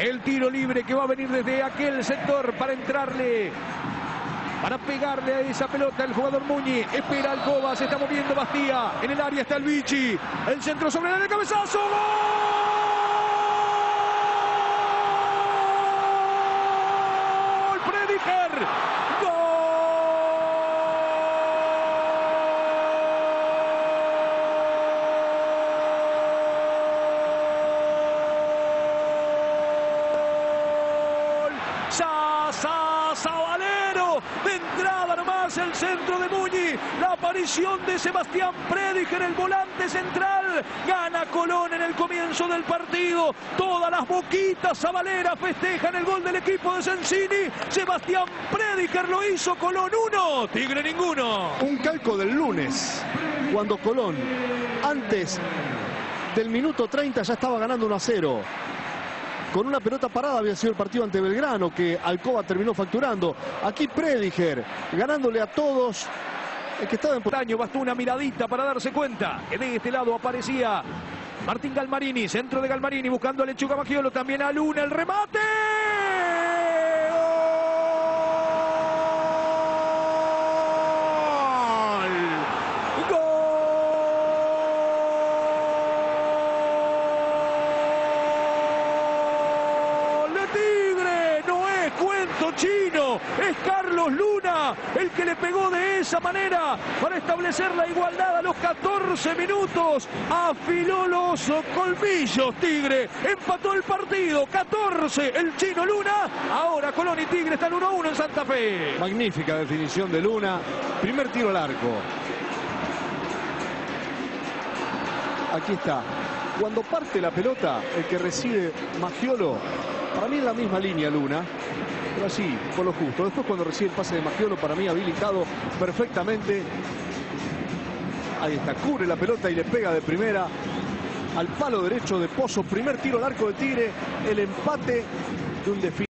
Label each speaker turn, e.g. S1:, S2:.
S1: El tiro libre que va a venir desde aquel sector para entrarle, para pegarle a esa pelota el jugador Muñiz. Espera Alcoba, se está moviendo Bastía. En el área está el Vichy. El centro sobre el área, cabezazo. ¡Gol! Prediger. Sabalero, de entrada nomás el centro de Muñiz, la aparición de Sebastián Prediger, el volante central. Gana Colón en el comienzo del partido. Todas las boquitas sabaleras festejan el gol del equipo de Sensini. Sebastián Prediger lo hizo. Colón 1, Tigre ninguno.
S2: Un calco del lunes, cuando Colón antes del minuto 30 ya estaba ganando 1-0. Con una pelota parada había sido el partido ante Belgrano, que Alcoba terminó facturando. Aquí Prediger, ganándole a todos. El que estaba en
S1: daño, bastó una miradita para darse cuenta que de este lado aparecía Martín Galmarini. Centro de Galmarini buscando a Lechuga Maggiolo. También a Luna, el remate. Chino, es Carlos Luna el que le pegó de esa manera para establecer la igualdad a los 14 minutos. Afiló los colmillos Tigre, empató el partido, 14 el Chino Luna. Ahora Colón y Tigre están 1-1 en Santa Fe.
S2: Magnífica definición de Luna, primer tiro al arco. Aquí está, cuando parte la pelota, el que recibe Maggiolo, para mí en la misma línea Luna, pero así, por lo justo. Después cuando recibe el pase de Maggiolo, para mí habilitado perfectamente. Ahí está, cubre la pelota y le pega de primera al palo derecho de Pozo. Primer tiro al arco de Tigre, el empate de un desfile.